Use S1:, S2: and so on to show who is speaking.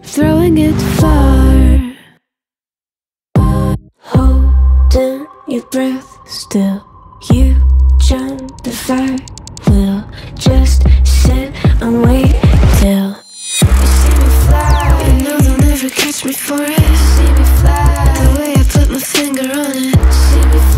S1: throwing it far. Holding your breath still, you jump the fire. We'll just sit and wait till you see me fly. You know they'll never catch me for it. See me fly, the way I put my finger on it. See me